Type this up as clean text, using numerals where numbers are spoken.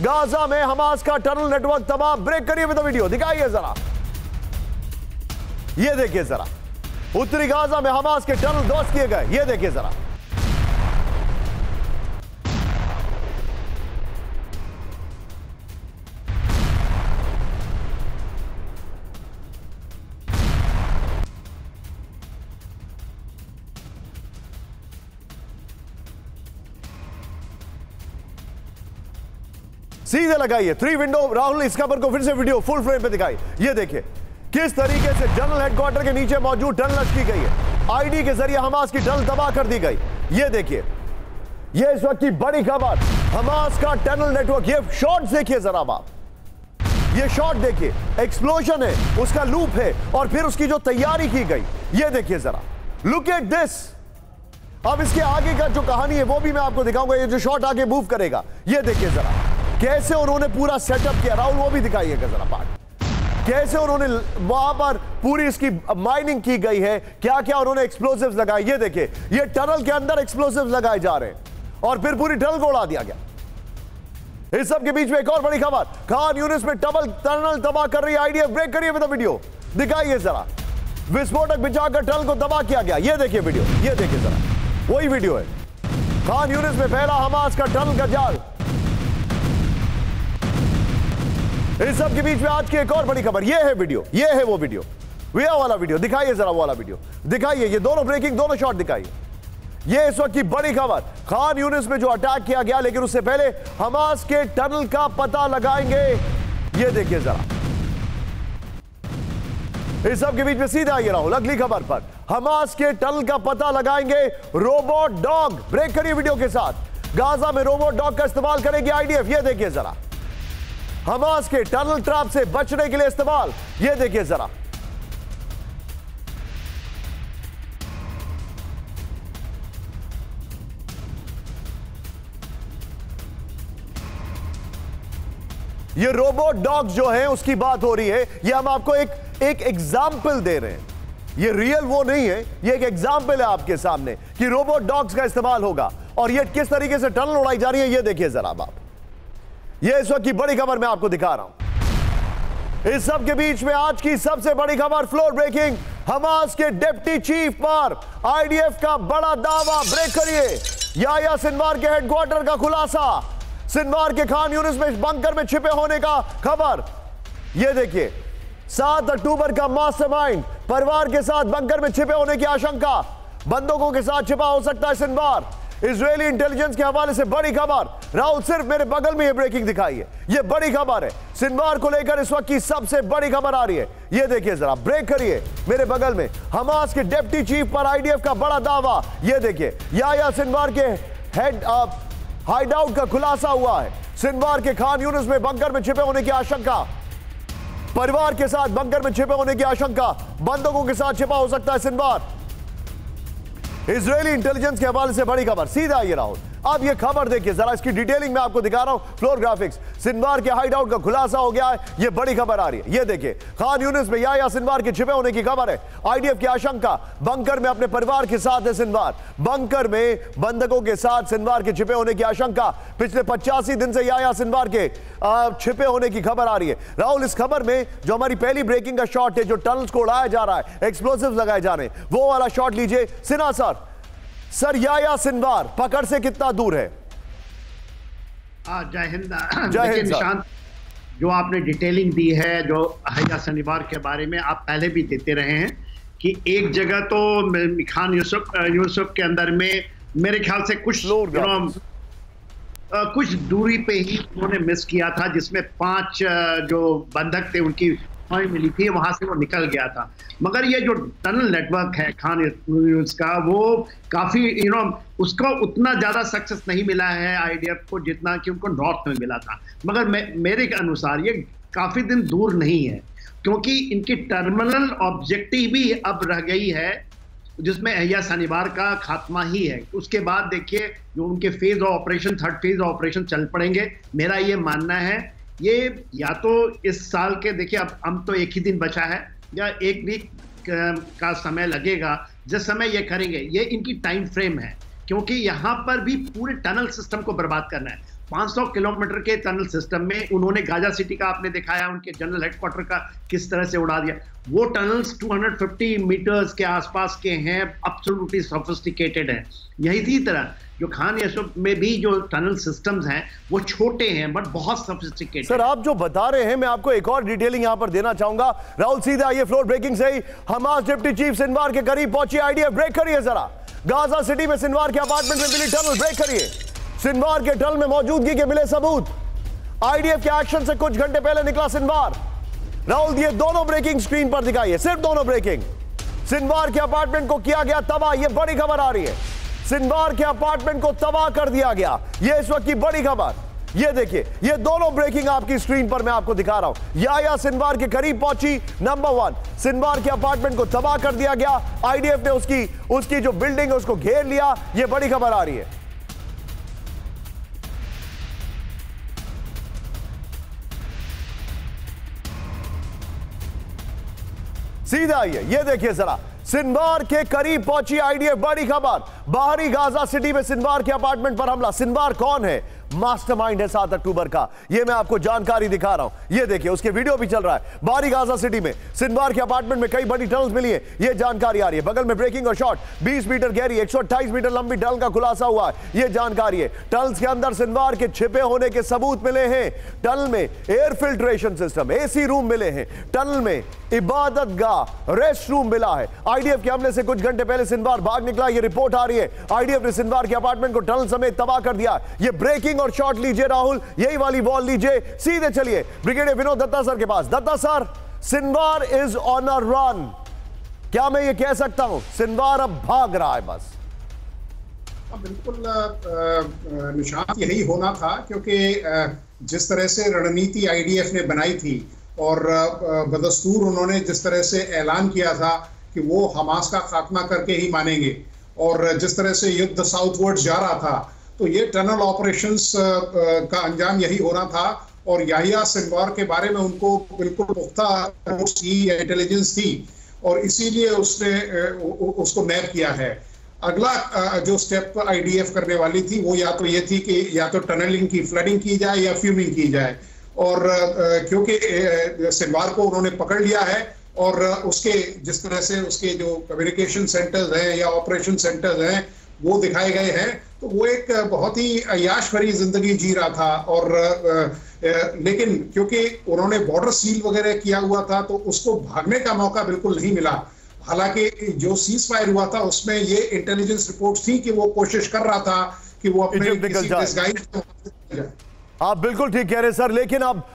Gaza में Hamas का tunnel network तबाह, ब्रेक करिए विद द वीडियो, दिखाइए जरा, ये देखिए जरा, उत्तरी गाजा में हमास के टनल ध्वस्त किए गए, ये देखिए जरा। सीधे लगाइए 3 विंडो। राहुल इस खबर को फिर से वीडियो फुल फ्रेम पे दिखाई, ये देखिए किस तरीके से जनरल हेडक्वार्टर के नीचे मौजूद टनल नष्ट की गई है, आईडी के जरिए हमास की टनल तबाह कर दी गई। ये देखिए, ये इस वक्त की बड़ी खबर, हमास का टनल नेटवर्क। ये शॉट देखिए जरा आप, ये शॉट देखिए, एक्सप्लोजन है, उसका लूप है और फिर उसकी जो तैयारी की गई, ये देखिए जरा, लुक एट दिस। अब इसके आगे का जो कहानी है वो भी मैं आपको दिखाऊंगा, ये जो शॉट आगे मूव करेगा, ये देखिए जरा कैसे उन्होंने पूरा सेटअप किया। राहुल वो भी दिखाइएगा जरा पार्ट, कैसे उन्होंने वहां पर पूरी इसकी माइनिंग की गई है, क्या क्या उन्होंने एक्सप्लोसिव्स लगाए। ये देखिए, ये टनल के अंदर एक्सप्लोसिव्स लगाए जा रहे हैं और फिर पूरी टनल को उड़ा दिया गया। इस सब के बीच में एक और बड़ी खबर, खान यूनिस में टनल तबाह कर रही है आईडीएफ, ब्रेक करिए विद द वीडियो, दिखाइए जरा, विस्फोटक बिछाकर टनल को तबाह किया गया। ये देखिए वीडियो, ये देखिए जरा, वही वीडियो है, खान यूनिस में फैला हमास का टनल का जाल। इस सब के बीच में आज की एक और बड़ी खबर, ये है वीडियो, ये है वो वीडियो, वे वाला वीडियो, दिखाइए जरा वो वाला वीडियो, दिखाइए, ये दोनों ब्रेकिंग, दोनों शॉट दिखाइए। ये इस वक्त की बड़ी खबर, खान यूनिस में जो अटैक किया गया, लेकिन उससे पहले हमास के टनल का पता लगाएंगे। ये देखिए जरा, इस सब के बीच में सीधा आइए राहुल अगली खबर पर, हमास के टनल का पता लगाएंगे रोबोट डॉग, ब्रेक करिए वीडियो के साथ। गाजा में रोबोट डॉग का इस्तेमाल करेगी आईडीएफ, ये देखिए जरा, हमास के टनल ट्रैप से बचने के लिए इस्तेमाल, ये देखिए जरा। ये रोबोट डॉग जो है उसकी बात हो रही है, ये हम आपको एक एग्जाम्पल दे रहे हैं, ये रियल वो नहीं है, ये एक एग्जाम्पल है आपके सामने कि रोबोट डॉग्स का इस्तेमाल होगा और ये किस तरीके से टनल उड़ाई जा रही है। ये देखिए जरा आप, ये इस वक्त की बड़ी खबर मैं आपको दिखा रहा हूं। इस सब के बीच में आज की सबसे बड़ी खबर, फ्लोर ब्रेकिंग, हमास के डिप्टी चीफ पर आईडीएफ का बड़ा दावा, ब्रेक करिए, याह्या सिनवार के हेडक्वार्टर का खुलासा, सिनवार के खान यूनिस में बंकर में छिपे होने का खबर। ये देखिए, 7 अक्टूबर का मास्टरमाइंड, परिवार के साथ बंकर में छिपे होने की आशंका, बंदूकों के साथ छिपा हो सकता है सिनवार। इजरायली इंटेलिजेंस के हवाले से बड़ी खबर, राहुल सिर्फ मेरे बगल में ये ब्रेकिंग दिखाई है, ये बड़ी खबर है, सिनवार को लेकर इस वक्त की सबसे बड़ी खबर आ रही है। ये देखिए जरा, ब्रेक करिए मेरे बगल में, हमास के डिप्टी चीफ पर आईडीएफ का बड़ा दावा। ये देखिए, याह्या सिनवार के हेड हाइडआउट का खुलासा हुआ है, सिनवार के खान यूनिस में बंकर में छिपे होने की आशंका, परिवार के साथ बंकर में छिपे होने की आशंका, बंदूकों के साथ छिपा हो सकता है सिनवार। इजरायली इंटेलिजेंस के हवाले से बड़ी खबर, सीधा आइए राहुल, अब ये खबर देखिए जरा, इसकी डिटेलिंग मैं आपको दिखा रहा हूं, फ्लोर ग्राफिक्स, सिनवार के हाइडआउट का खुलासा हो गया है, ये बड़ी खबर आ रही है। ये देखिए, खान यूनिस में याह्या सिनवार के छिपे होने की खबर है, आईडीएफ की आशंका, बंकर में अपने परिवार के साथ है सिनवार, बंकर में बंधकों के साथ सिनवार के छिपे होने की आशंका, पिछले 85 दिन से याह्या सिनवार के छिपे होने की खबर आ रही है। राहुल, इस खबर में जो हमारी पहली ब्रेकिंग का शॉट है, जो टनल्स को उड़ाया जा रहा है, एक्सप्लोसिव्स लगाए जा रहे हैं, वो वाला शॉट लीजिए। सिन्हा सर, याह्या सिनवार पकड़ से कितना दूर है? जय हिंद। देखिए निशांत, जो आपने डिटेलिंग दी है जो याह्या सिनवार के बारे में, आप पहले भी देते रहे हैं कि एक जगह तो खान यूसुफ के अंदर में मेरे ख्याल से कुछ दूरी पे ही उन्होंने मिस किया था, जिसमें 5 जो बंधक थे उनकी मिली थी, वहां से वो निकल गया था। मगर ये जो टनल नेटवर्क है खान यूनिस का, वो काफी उसका उतना ज्यादा सक्सेस नहीं मिला है आईडीएफ को जितना कि उनको नॉर्थ में मिला था। मगर मेरे के अनुसार ये काफी दिन दूर नहीं है, क्योंकि इनकी टर्मिनल ऑब्जेक्टिव भी अब रह गई है, जिसमें याह्या सिनवार का खात्मा ही है। उसके बाद देखिए जो उनके phase of operation, 3rd phase of operation चल पड़ेंगे। मेरा ये मानना है ये या तो इस साल के, देखिए अब हम तो एक ही दिन बचा है, या 1 वीक का समय लगेगा जिस समय ये करेंगे। ये इनकी टाइम फ्रेम है, क्योंकि यहाँ पर भी पूरे टनल सिस्टम को बर्बाद करना है। 500 किलोमीटर के टनल सिस्टम में उन्होंने गाजा सिटी का आपने दिखाया, उनके जनरल हेडक्वार्टर का किस तरह से उड़ा दिया। वो टनल्स 250 मीटर्स के आसपास के हैं, एब्सोल्युटली सोफिस्टिकेटेड है। यही तरह जो खान यूसुफ में भी जो टनल सिस्टम्स हैं वो छोटे हैं बट बहुत सोफिस्टिकेटेड। सर आप जो बता रहे हैं मैं आपको एक और डिटेलिंग यहां पर देना चाहूंगा। राहुल सीधा ये फ्लोर ब्रेकिंग से ही हमास डिप्टी चीफ सिनवार के करीब पहुंची। आईडीएफ ब्रेक करिए जरा। गाजा सिटी में सिनवार के अपार्टमेंट में मिली टनल ब्रेक करिए। सिनवार के टनल में मौजूदगी के मिले सबूत। आईडीएफ के एक्शन से कुछ घंटे पहले निकला सिनवार। राहुल ये दोनों ब्रेकिंग स्क्रीन पर दिखाइए, सिर्फ दोनों ब्रेकिंग। सिनवार के अपार्टमेंट को किया गया तबाह, यह बड़ी खबर आ रही है। सिनवार के अपार्टमेंट को तबाह कर दिया गया, यह इस वक्त की बड़ी खबर। यह देखिए, यह दोनों ब्रेकिंग आपकी स्क्रीन पर मैं आपको दिखा रहा हूं। याया सिनवार के करीब पहुंची। नंबर 1, सिनवार के अपार्टमेंट को तबाह कर दिया गया। आईडीएफ ने उसकी जो बिल्डिंग है उसको घेर लिया। यह बड़ी खबर आ रही है। सीधा आइए, ये देखिए जरा। सिनवार के करीब पहुंची आईडीएफ, बड़ी खबर। बाहरी गाजा सिटी में सिनवार के अपार्टमेंट पर हमला। सिनवार कौन है? मास्टरमाइंड है 7 अक्टूबर का। ये मैं आपको जानकारी दिखा रहा हूं। ये देखिए, उसके वीडियो भी चल रहा है। बाहरी गाजा सिटी में सिनवार के अपार्टमेंट में कई बड़ी टनल्स मिली है, ये जानकारी आ रही है। बगल में ब्रेकिंग और शॉट। 20 मीटर गहरी 128 मीटर लंबी टनल का खुलासा हुआ है, ये जानकारी है। टनल्स के अंदर सिनवार के छिपे होने के सबूत मिले हैं। टनल में air filtration system, AC room मिले हैं। टनल में इबादत गाह, रेस्ट रूम मिला है। आईडीएफ के हमले से कुछ घंटे पहले सिनवार भाग निकला, ये रिपोर्ट आ रही है। आईडीएफ ने सिनवार के अपार्टमेंट को टनल समेत तबाह कर दिया। ये ब्रेकिंग और शॉट लीजिए राहुल, यही वाली वॉल लीजिए। सीधे चलिए ब्रिगेडियर विनोद दत्ता सर के पास। Datta sir, Sinwar is on a run, क्या मैं ये कह सकता हूं सिनवार अब भाग रहा है? बस बिल्कुल निशांत, यही होना था, क्योंकि जिस तरह से रणनीति आईडीएफ ने बनाई थी और बदस्तूर उन्होंने जिस तरह से ऐलान किया था कि वो हमास का खात्मा करके ही मानेंगे, और जिस तरह से युद्ध साउथवर्ड जा रहा था, तो ये टनल ऑपरेशंस का अंजाम यही होना था। और याहिया सिनवार के बारे में उनको बिल्कुल पुख्ता इंटेलिजेंस थी और इसीलिए उसने उसको नैप किया है। अगला जो स्टेप आईडीएफ करने वाली थी वो या तो ये थी कि या तो टनलिंग की फ्लडिंग की जाए या फ्यूमिंग की जाए। और क्योंकि सिनवार को उन्होंने पकड़ लिया है और उसके जिस तरह से उसके जो कम्युनिकेशन सेंटर्स हैं या ऑपरेशन सेंटर्स हैं वो दिखाए गए हैं, तो वो एक बहुत ही अय्याश भरी जिंदगी जी रहा था। और लेकिन क्योंकि उन्होंने बॉर्डर सील वगैरह किया हुआ था तो उसको भागने का मौका बिल्कुल नहीं मिला। हालांकि जो सीज फायर हुआ था उसमें ये इंटेलिजेंस रिपोर्ट थी कि वो कोशिश कर रहा था कि वो अपने आप बिल्कुल ठीक कह रहे हैं सर, लेकिन अब